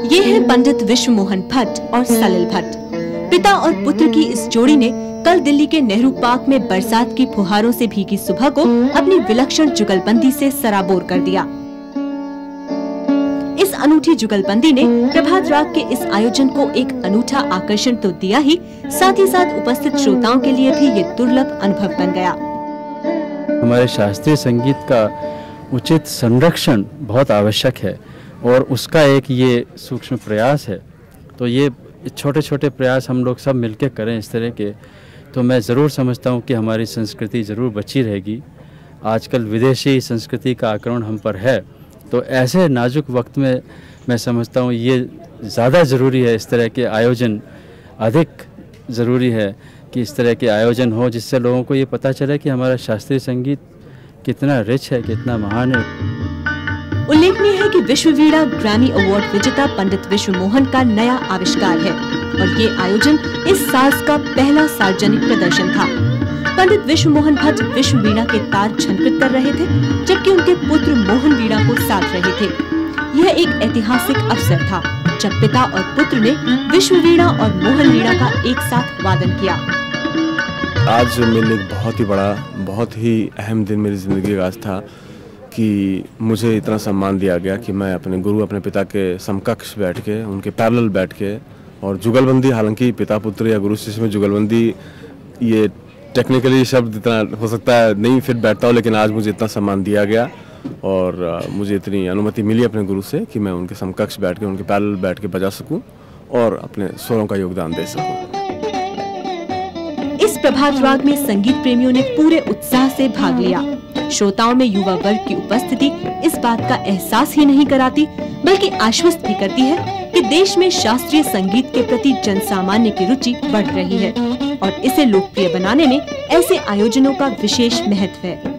ये हैं पंडित विश्व मोहन भट्ट और सलिल भट्ट। पिता और पुत्र की इस जोड़ी ने कल दिल्ली के नेहरू पार्क में बरसात की फुहारों से भीगी सुबह को अपनी विलक्षण जुगलबंदी से सराबोर कर दिया। इस अनूठी जुगलबंदी ने प्रभात राग के इस आयोजन को एक अनूठा आकर्षण तो दिया ही, साथ उपस्थित श्रोताओं के लिए भी ये दुर्लभ अनुभव बन गया। हमारे शास्त्रीय संगीत का उचित संरक्षण बहुत आवश्यक है और उसका एक ये सूक्ष्म प्रयास है। तो ये छोटे छोटे प्रयास हम लोग सब मिलकर करें इस तरह के, तो मैं ज़रूर समझता हूँ कि हमारी संस्कृति ज़रूर बची रहेगी। आजकल विदेशी संस्कृति का आक्रमण हम पर है, तो ऐसे नाजुक वक्त में मैं समझता हूँ ये ज़्यादा ज़रूरी है, इस तरह के आयोजन अधिक ज़रूरी है कि इस तरह के आयोजन हो, जिससे लोगों को ये पता चले कि हमारा शास्त्रीय संगीत कितना रिच है, कितना महान है। उल्लेखनीय है कि विश्व वीणा ग्रैमी अवार्ड विजेता पंडित विश्व मोहन का नया आविष्कार है और ये आयोजन इस साज का पहला सार्वजनिक प्रदर्शन था। पंडित विश्व मोहन भट्ट विश्व वीणा के तार झनकृत कर रहे थे, जबकि उनके पुत्र मोहन वीणा को साध रहे थे। यह एक ऐतिहासिक अवसर था जब पिता और पुत्र ने विश्व वीणा और मोहन वीणा का एक साथ वादन किया। आज मेरे लिए बहुत ही बड़ा, बहुत ही अहम दिन मेरी जिंदगी का आज था कि मुझे इतना सम्मान दिया गया कि मैं अपने गुरु, अपने पिता के समकक्ष बैठ के, उनके पैरेलल बैठ के, और जुगलबंदी, हालांकि पिता पुत्र या गुरु शिष्य में जुगलबंदी ये टेक्निकली शब्द इतना हो सकता है नहीं फिट बैठता हो, लेकिन आज मुझे इतना सम्मान दिया गया और मुझे इतनी अनुमति मिली अपने गुरु से कि मैं उनके समकक्ष बैठ के, उनके पैरेलल बैठ के बजा सकूं और अपने स्वरों का योगदान दे सकूं। इस प्रभात राग में संगीत प्रेमियों ने पूरे उत्साह से भाग लिया। श्रोताओं में युवा वर्ग की उपस्थिति इस बात का एहसास ही नहीं कराती, बल्कि आश्वस्त भी करती है कि देश में शास्त्रीय संगीत के प्रति जनसामान्य की रुचि बढ़ रही है और इसे लोकप्रिय बनाने में ऐसे आयोजनों का विशेष महत्व है।